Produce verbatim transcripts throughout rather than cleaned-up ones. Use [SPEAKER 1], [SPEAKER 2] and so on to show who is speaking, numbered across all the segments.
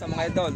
[SPEAKER 1] sa mga idol.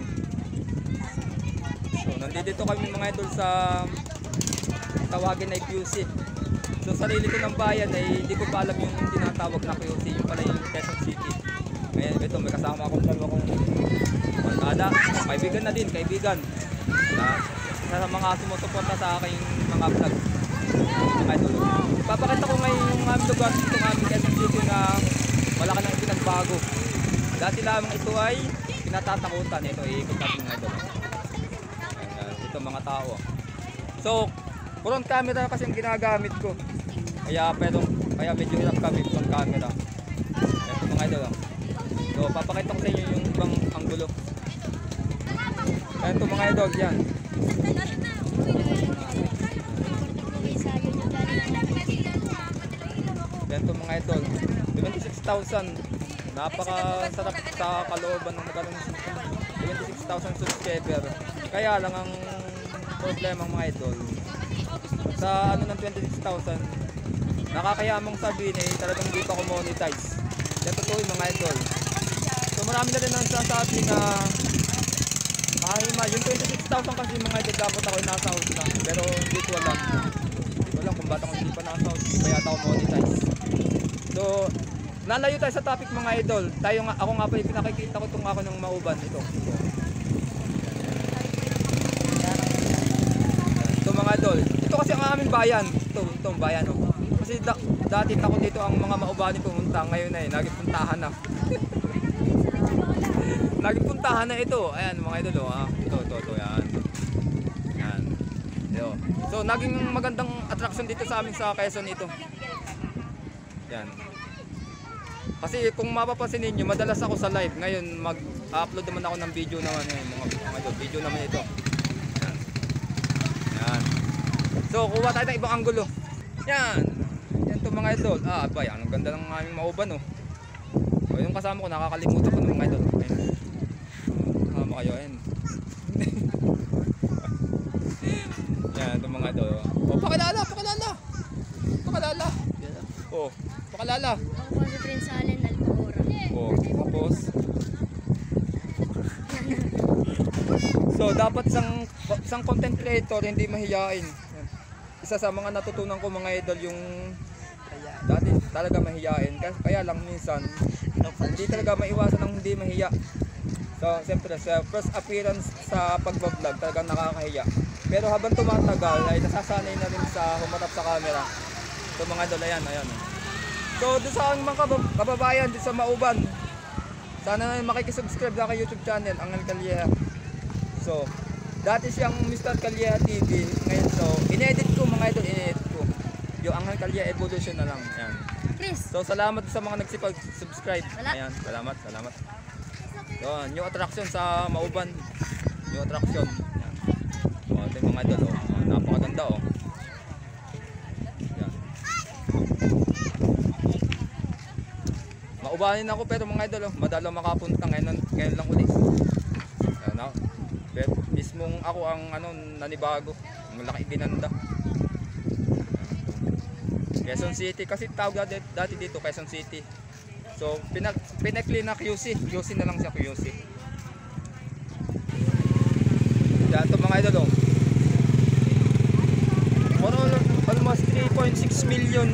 [SPEAKER 1] So nandito kami mga idol sa tawagin na Q C. So sarili ko ng bayan ay hindi ko pa alam yung tinatawag na Q C, yung pala yung Quezon City. Ngayon ito may kasama akong dalawa kong barkada, kaibigan na din, kaibigan na isa sa mga sumusuporta sa aking mga vlog mga idol. Papakita ko ngayon yung aming lugar dito ng aming Quezon City na malaki nang pinagbago. Dati lamang ito ay pinatatakutan. Ito iikot natin mga idol. Ito mga tao. So front camera kasi yung ginagamit ko. Kaya pero kaya medyo hirap kami front camera. Ito mga idol. So papakita ko sa inyo yung ibang anggulo. Ito mga idol yan. Ito mga idol. twenty-six thousand. Napakasarap sa kalooban ng magkaroon ng twenty-six thousand subscriber. Kaya lang ang problema mga idol. Sa ano ng twenty-six thousand, nakakayamang sabihin eh, talagang hindi pa ako monetize. Kaya totoo yung mga idol. So marami na rin ang sasabi na kahima, yung twenty-six thousand kasi mga idol dapat ako nasa house na. Pero hindi ko alam. Hindi ko alam kung ba't ako hindi pa nasa house. Kaya ako monetize. So nalayo tayo sa topic mga idol. Tayo nga, ako nga pa yung pinakikita ko itong ako ng mauban. Ito. Ito. Ito mga idol. Ito kasi ang aming bayan. Ito, itong bayan. Oh. Kasi da dati ako dito ang mga maubani pumunta. Ngayon na eh, nagipuntahan na. Nagipuntahan na ito. Ayan mga idol. Oh, ah. Ito, ito, ito. Yan. Yan. Ito. So, naging magandang attraction dito sa amin sa Quezon ito. Yan. Kasi kung mapapansin ninyo, madalas ako sa live. Ngayon, mag-upload naman ako ng video naman. Eh, mga, mga idol. Video naman ito. Yan. Yan. So, kuha tayo ng ibang anggulo. Yan. Yan to mga idol. Ah, abay, ang ganda ng aming mauban, oh. So, yung kasama ko, nakakalimutan ko ng mga idol. Ayun. Kasama kayo, ayun. Yan, ito mga idol. Oh, pakilala, pakilala. Pakilala. Oh, pakilala.
[SPEAKER 2] Ako po si Prince Allen Alpahora.
[SPEAKER 1] Oh, tapos. So, dapat isang, isang content creator hindi mahiyain. Isa sa mga natutunan ko mga idol yung dati talaga mahiyain. Kaya lang minsan, hindi talaga maiwasan ng hindi mahiya. So, siyempre, sa first appearance sa pagbablog, talagang nakakahiya. Pero habang tumatagal, ay nasasanay na rin sa humarap sa camera. So, mga idol, ayan, ayan. So, doon sa mga kababayan, doon sa Mauban, sana na makikisubscribe na kay YouTube channel, Angel Calleja. So, dati siyang Mister Calleja T V. Ngayon, so, in-edit ko mga idol, in-edit ko. Yung Angel Calleja Evolution na lang. Ayan. So, salamat sa mga nagsipag-subscribe. Ayan, salamat, salamat. So, new attraction sa Mauban. New attraction. Ayan. So, ito yung mga idol, oh. Napakaganda, oh. Maubanin ako pero mga idol, oh, madalo makapunta ngayon, ngayon lang ulit. Ayan ako. Pero mismong ako ang ano, nanibago. Malaki binanda. Quezon City kasi tawag dati dito Quezon City. So pinag pinakli na Q C. Q C na lang siya Q C. Yan to mga idol, oh. Almost three point six million.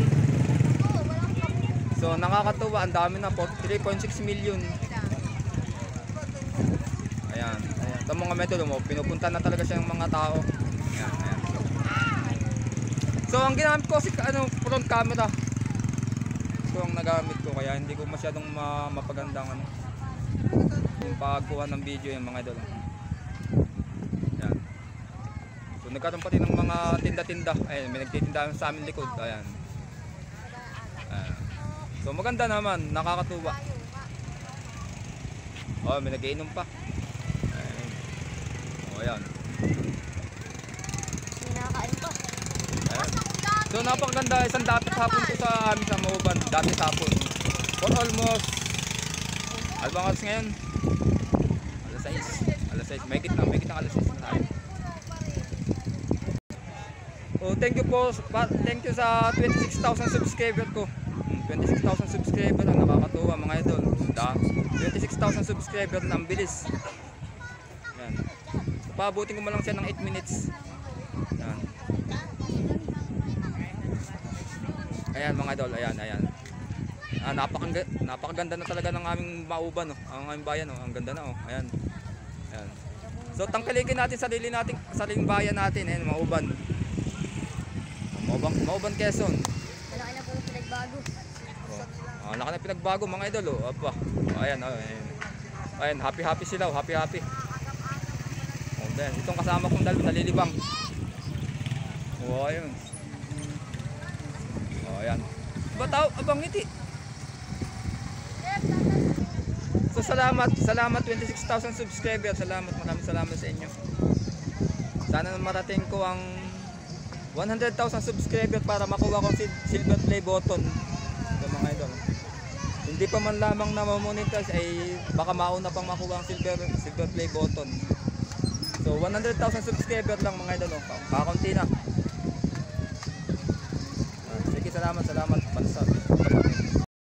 [SPEAKER 1] So nakakatuwa, ang dami na po, three point six million. Ayan, ayan. Ito mga metodo mo, pinupunta na talaga siya ng mga tao. Ayan, ayan. So ang ginamit ko si ano, front camera. Ito ang nagamit ko, kaya hindi ko masyadong ma mapagandang ano, yung pagkuha ng video yung mga idol. Ayan. So nagkaroon pati ng mga tinda-tinda. Ayan, may nagtitinda sa amin likod. Ayan. Ayan. So maganda naman, nakakatuwa. Oh, may nagiinom pa. Ayan. Oh, ayan.
[SPEAKER 2] May nakakain pa.
[SPEAKER 1] Ayan. So napakaganda, isang dapat hapon ko sa amin sa Mauban, dati hapon. For almost, ano bang oras ngayon? alas sais. alas sais. May kitang, may kitang alas sais na tayo. Oh, thank you po, thank you sa twenty-six thousand subscriber ko. twenty-six thousand subscriber, nakakatuwa mga idol. twenty-six thousand subscriber na, ang bilis. Yan. So, paabutin ko mo lang siya ng eight minutes. Yan. Ayan mga idol, ayan, ayan. Ah, napakaganda, napakaganda na talaga ng aming mauban, no? Ang aming bayan, no? Ang ganda na, oh. Ayan. Ayan. So tangkilikin natin sarili natin, sariling bayan natin, ayan, mauban. Mauban, mauban Quezon.
[SPEAKER 2] Malaki na po yung pinagbago.
[SPEAKER 1] Oh, oh, laki na pinagbago mga idol, oh. Apa. Oh, ayan, oh, ayan. Ayan, happy happy sila, oh. Happy happy. Oh, then, itong kasama kong dalawa nalilibang. Oh, ayun. Oh, ayan. Bataw, abang ngiti. So salamat, salamat twenty-six thousand subscribers. Salamat, maraming salamat sa inyo. Sana marating ko ang one hundred thousand subscribers para makuha ko si silver play button. So mga idol. Hindi pa man lamang na ma-monetize ay baka mauna pang makuha ang silver silver play button. So one hundred thousand subscribers lang mga idol. Kakaunti na. Ah, sige, salamat, salamat. Bansa.